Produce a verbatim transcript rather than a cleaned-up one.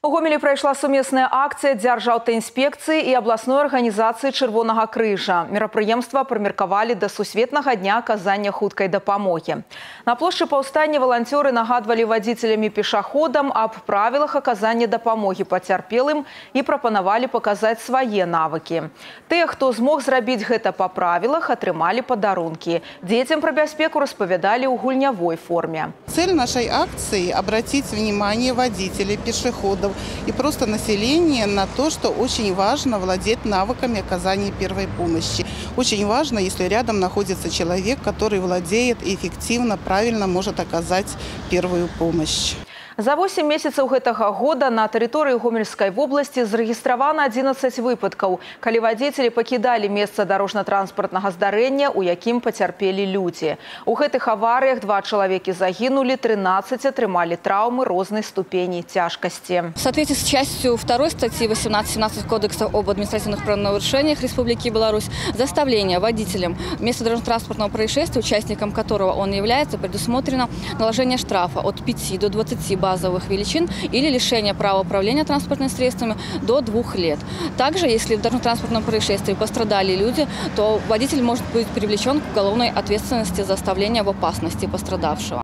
У Гомелі прайшла сумесная акцыя Дзяржаўтаінспекцыі і абласной арганізацыі Чырвонага крыжа. Мерапрыемства прымеркавалі да Сусветнага дня аказання хуткай дапамогі. На плошчы паўстання валанцёры нагадвалі вадзіцелям і пешаходам аб правілах аказання дапамогі пацярпелым і прапанавалі паказаць свае навыкі. Тыя, хто змог зрабіць гэта па правілах, атрымалі падарункі. Дзецям пра бяспеку распавядалі ў гульнявой форме. Цель нашей акции – обратить внимание водителей, пешеходов и просто населения на то, что очень важно владеть навыками оказания первой помощи. Очень важно, если рядом находится человек, который владеет и эффективно, правильно может оказать первую помощь. За восемь месяцаў гэтага года на тэрыторыі Гомельскай вобласці зарэгістравана адзінаццаць выпадкаў, калі вадзіцелі пакідалі месца дарожна-транспартнага здарэння, у якім пацярпелі людзі. У гэтых аварыях два чалавекі загінулі, тринадцать атрымалі траўмы рознай ступені цяжкасці. В соответствии с частью второй статьи восемнадцать семнадцать Кодекса об административных правонарушениях Республики Беларусь заставление водителям вместо дорожно-транспортного происшествия, участником которого он является, предусмотрено наложение штрафа от пяти до двадцати базовых величин или лишение права управления транспортными средствами до двух лет. Также, если в дорожно-транспортном происшествии пострадали люди, то водитель может быть привлечен к уголовной ответственности за оставление в опасности пострадавшего.